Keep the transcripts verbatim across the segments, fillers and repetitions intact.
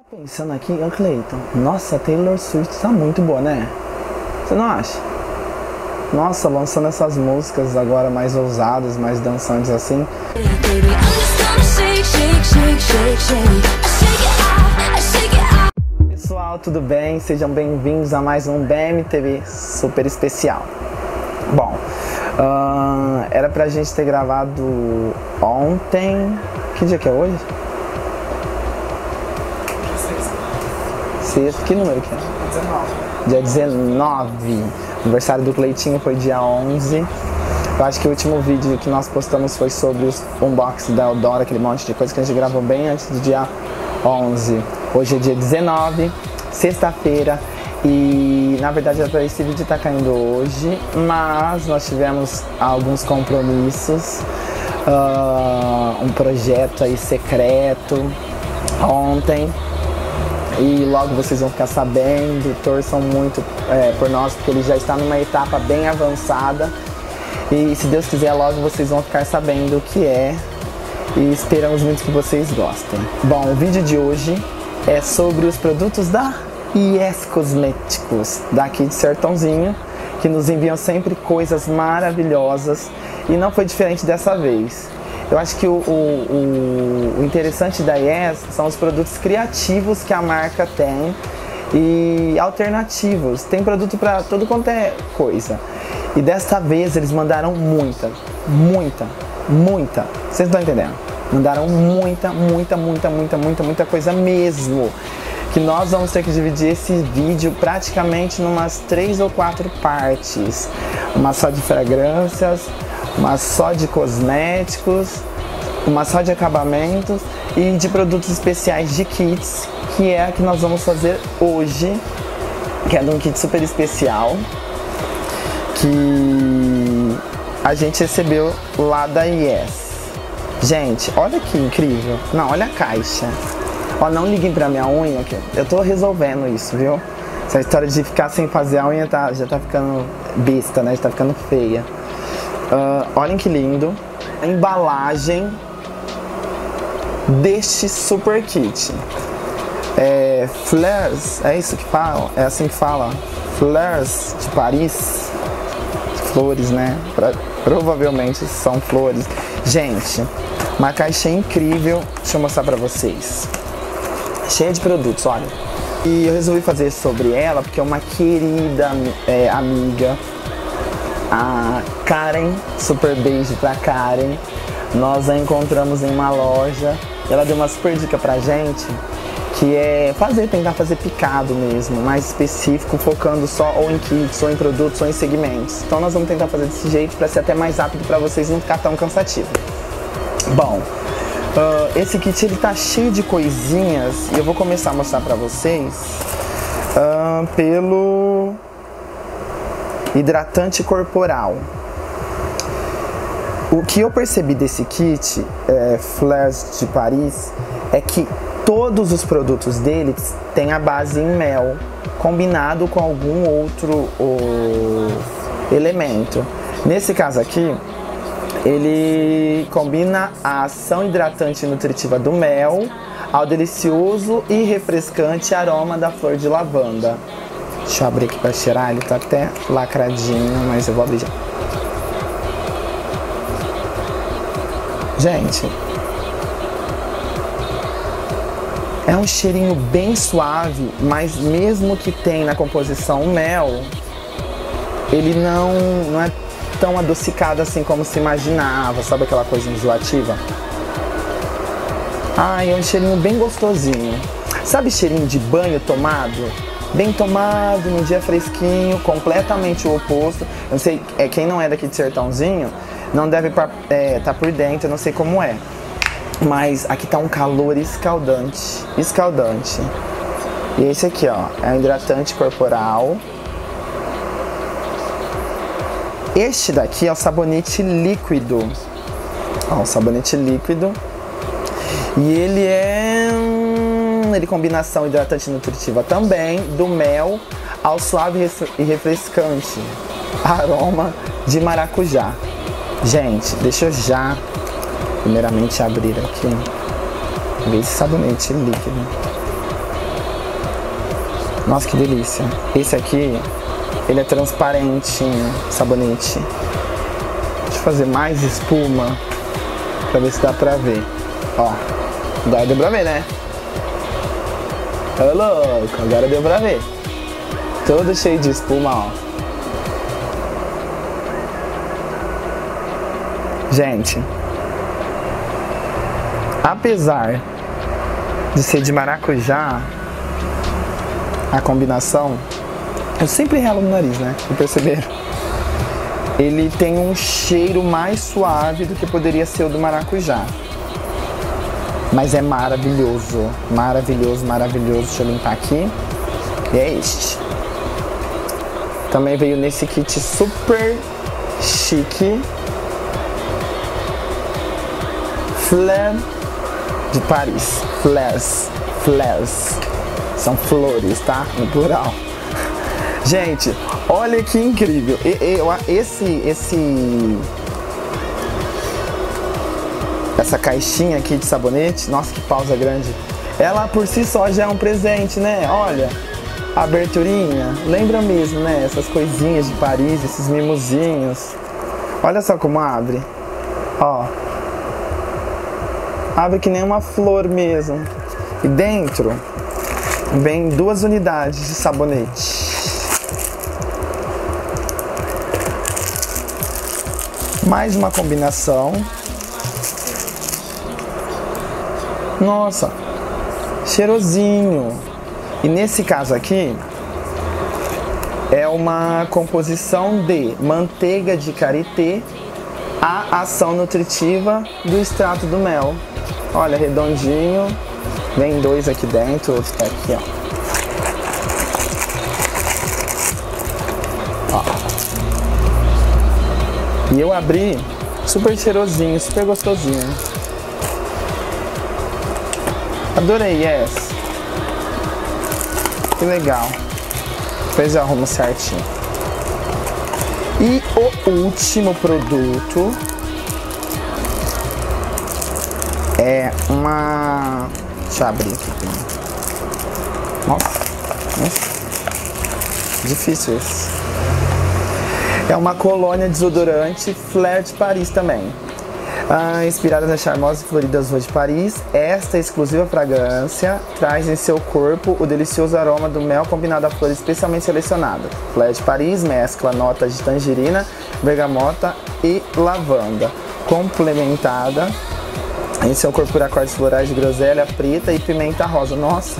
Pensando aqui, ô Cleiton, nossa, a Taylor Swift tá muito boa, né? Você não acha? Nossa, lançando essas músicas agora mais ousadas, mais dançantes assim. Pessoal, tudo bem? Sejam bem-vindos a mais um B M T V super especial. Bom, uh, era pra gente ter gravado ontem. Que dia que é hoje? Que número que é? dezenove. Dia dezenove. O aniversário do Cleitinho foi dia onze. Eu acho que o último vídeo que nós postamos foi sobre os unboxing da Eudora, aquele monte de coisa que a gente gravou bem antes do dia onze. Hoje é dia dezenove, sexta-feira. E na verdade era para esse vídeo estar caindo hoje, mas nós tivemos alguns compromissos. Uh, um projeto aí secreto ontem. E logo vocês vão ficar sabendo, torçam muito é, por nós, porque ele já está numa etapa bem avançada. E se Deus quiser, logo vocês vão ficar sabendo o que é. E esperamos muito que vocês gostem. Bom, o vídeo de hoje é sobre os produtos da Yes Cosméticos, daqui de Sertãozinho, que nos enviam sempre coisas maravilhosas. E não foi diferente dessa vez. Eu acho que o, o, o interessante da Yes são os produtos criativos que a marca tem e alternativos. Tem produto para tudo quanto é coisa. E desta vez eles mandaram muita, muita, muita. Vocês estão entendendo? Mandaram muita, muita, muita, muita, muita, muita coisa mesmo. Que nós vamos ter que dividir esse vídeo praticamente em umas três ou quatro partes. Uma só de fragrâncias, uma só de cosméticos, uma só de acabamentos e de produtos especiais de kits, que é a que nós vamos fazer hoje, que é de um kit super especial que a gente recebeu lá da Yes. Gente, olha que incrível. Não, olha a caixa. Ó, não liguem pra minha unha, que eu tô resolvendo isso, viu? Essa história de ficar sem fazer a unha tá, já tá ficando besta, né? Já tá ficando feia. Uh, olhem que lindo a embalagem deste super kit. É Fleurs, é isso que fala? É assim que fala? Fleurs de Paris. Flores, né? Pra, provavelmente são flores. Gente, uma caixa incrível. Deixa eu mostrar pra vocês. Cheia de produtos, olha. E eu resolvi fazer sobre ela porque é uma querida é, amiga, a Karen, super beijo pra Karen. Nós a encontramos em uma loja. Ela deu uma super dica pra gente, que é fazer, tentar fazer picado mesmo, mais específico, focando só ou em kits, ou em produtos, ou em segmentos. Então nós vamos tentar fazer desse jeito pra ser até mais rápido pra vocês, não ficar tão cansativo. Bom, uh, esse kit ele tá cheio de coisinhas e eu vou começar a mostrar pra vocês uh, pelo hidratante corporal. O que eu percebi desse kit, é, Fleurs de Paris, é que todos os produtos deles têm a base em mel, combinado com algum outro o, elemento. Nesse caso aqui, ele combina a ação hidratante e nutritiva do mel ao delicioso e refrescante aroma da flor de lavanda. Deixa eu abrir aqui pra cheirar, ele tá até lacradinho, mas eu vou abrir já. Gente, é um cheirinho bem suave, mas mesmo que tem na composição mel, ele não, não é tão adocicado assim como se imaginava, sabe aquela coisa enjoativa? Ai, é um cheirinho bem gostosinho. Sabe cheirinho de banho tomado? Bem tomado, num dia fresquinho, completamente o oposto. Eu não sei, é, quem não é daqui de Sertãozinho não deve estar é, tá por dentro, eu não sei como é. Mas aqui tá um calor escaldante, escaldante. E esse aqui, ó, é um hidratante corporal. Este daqui é o sabonete líquido. Ó, o sabonete líquido. E ele é... Ele combinação hidratante e nutritiva também, do mel ao suave e refrescante aroma de maracujá. Gente, deixa eu já primeiramente abrir aqui, ver esse sabonete líquido. Nossa, que delícia. Esse aqui, ele é transparentinho, sabonete. Deixa eu fazer mais espuma pra ver se dá pra ver. Ó, agora deu pra ver, né? Ô louco, agora deu pra ver. Todo cheio de espuma, ó. Gente, apesar de ser de maracujá, a combinação, eu sempre relo no nariz, né? Vocês perceberam? Ele tem um cheiro mais suave do que poderia ser o do maracujá. Mas é maravilhoso, maravilhoso, maravilhoso. Deixa eu limpar aqui. E é este. Também veio nesse kit super chique. Fleur de Paris. Fleurs. Fleurs. São flores, tá? No plural. Gente, olha que incrível. E, e, esse, esse... Essa caixinha aqui de sabonete, nossa, que pausa grande. Ela por si só já é um presente, né? Olha, a aberturinha. Lembra mesmo, né? Essas coisinhas de Paris, esses mimosinhos. Olha só como abre. Ó. Abre que nem uma flor mesmo. E dentro vem duas unidades de sabonete. Mais uma combinação. Nossa, cheirosinho. E nesse caso aqui é uma composição de manteiga de karité, a ação nutritiva do extrato do mel. Olha, redondinho. Vem dois aqui dentro, outro tá aqui, ó. Ó. E eu abri super cheirosinho, super gostosinho. Adorei, yes. Que legal. Depois eu arrumo certinho. E o último produto é uma... Deixa eu abrir aqui. Nossa, nossa. Difícil esse. É uma colônia desodorante Fleur de Paris também. Ah, inspirada nas charmosas e floridas ruas de Paris, esta exclusiva fragrância traz em seu corpo o delicioso aroma do mel combinado a flores especialmente selecionadas. Fleur de Paris mescla notas de tangerina, bergamota e lavanda, complementada em seu corpo por acordes florais de groselha preta e pimenta rosa. Nossa!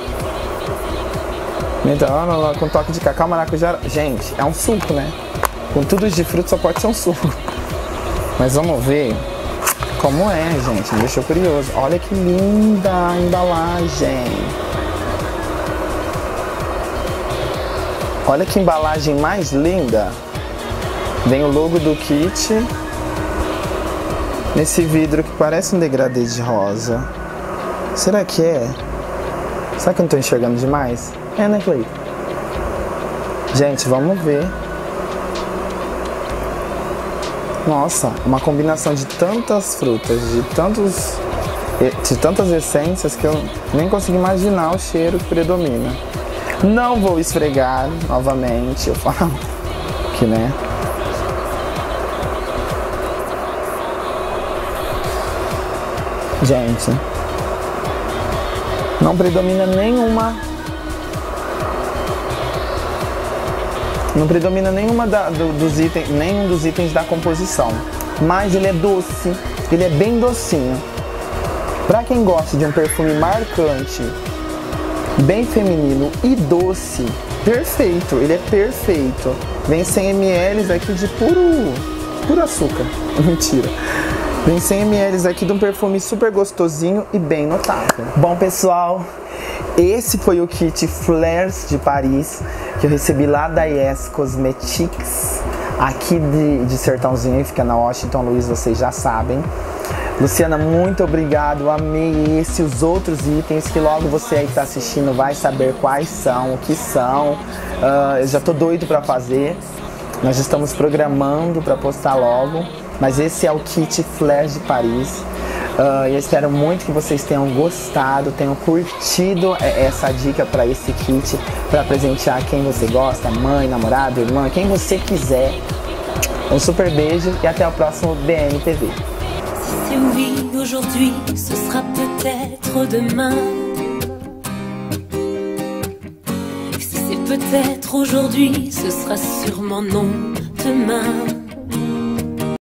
Então, com toque de cacau, maracujá. Gente, é um suco, né? Com tudo de fruto só pode ser um suco. Mas vamos ver como é, gente. Me deixou curioso. Olha que linda a embalagem. Olha que embalagem mais linda. Vem o logo do kit. Nesse vidro que parece um degradê de rosa. Será que é? Será que eu não tô enxergando demais? É, né, Clay? Gente, vamos ver. Nossa, uma combinação de tantas frutas, de tantos, de tantas essências que eu nem consigo imaginar o cheiro que predomina. Não vou esfregar novamente, eu falo que, né? Gente, não predomina nenhuma, não predomina nenhuma da, do, dos itens, nenhum dos itens da composição, mas ele é doce, ele é bem docinho. Pra quem gosta de um perfume marcante, bem feminino e doce, perfeito, ele é perfeito. Vem cem mililitros aqui de puro, puro açúcar, mentira. Vem cem mililitros aqui de um perfume super gostosinho e bem notável. Bom, pessoal, esse foi o kit Fleurs de Paris que eu recebi lá da Yes Cosmetics, aqui de, de Sertãozinho, fica na Washington Luiz, vocês já sabem. Luciana, muito obrigado, amei esse e os outros itens que logo você aí que tá assistindo vai saber quais são, o que são. Uh, eu já tô doido pra fazer, nós estamos programando pra postar logo. Mas esse é o kit Fleurs de Paris. Uh, eu espero muito que vocês tenham gostado, tenham curtido essa dica para esse kit, para presentear quem você gosta, mãe, namorado, irmã, quem você quiser. Um super beijo e até o próximo B N T V. Si c'est oui aujourd'hui, ce sera peut-être demain. Si c'est peut-être aujourd'hui, ce sera sûrement non demain.